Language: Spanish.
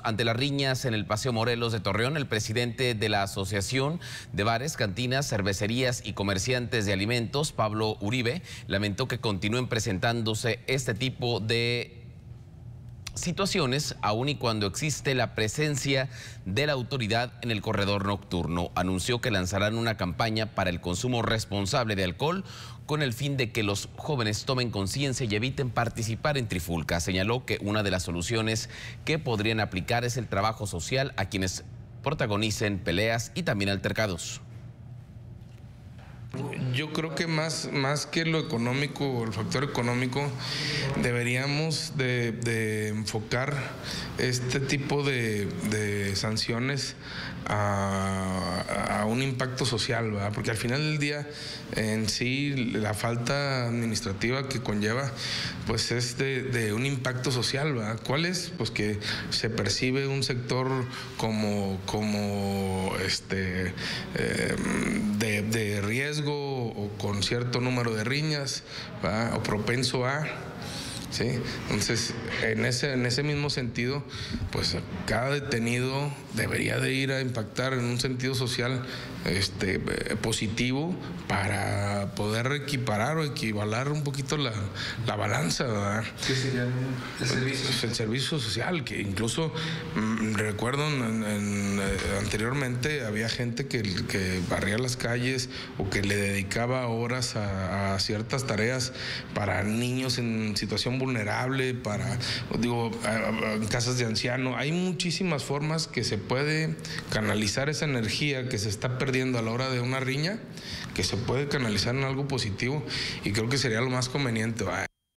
ante las riñas en el Paseo Morelos de Torreón, el presidente de la Asociación de Bares, Cantinas, Cervecerías y Comerciantes de Alimentos, Pablo Uribe, lamentó que continúen presentándose este tipo de situaciones, aun y cuando existe la presencia de la autoridad en el corredor nocturno. Anunció que lanzarán una campaña para el consumo responsable de alcohol con el fin de que los jóvenes tomen conciencia y eviten participar en trifulcas. Señaló que una de las soluciones que podrían aplicar es el trabajo social a quienes protagonicen peleas y también altercados. Yo creo que más que lo económico, el factor económico, deberíamos de enfocar este tipo de sanciones a un impacto social, ¿verdad? Porque al final del día, en sí, la falta administrativa que conlleva, pues es de un impacto social, ¿verdad? ¿Cuál es? Pues que se percibe un sector como de riesgo o con cierto número de riñas, ¿verdad? O propenso a... ¿sí? Entonces, en ese mismo sentido, pues cada detenido debería de ir a impactar en un sentido social positivo para poder equiparar o equivalar un poquito la balanza, ¿verdad? ¿Qué sería el servicio? Pues el servicio social, que incluso recuerdo anteriormente había gente que barría las calles o que le dedicaba horas a ciertas tareas para niños en situación vulnerable, en casas de ancianos. Hay muchísimas formas que se puede canalizar esa energía que se está perdiendo a la hora de una riña, que se puede canalizar en algo positivo, y creo que sería lo más conveniente.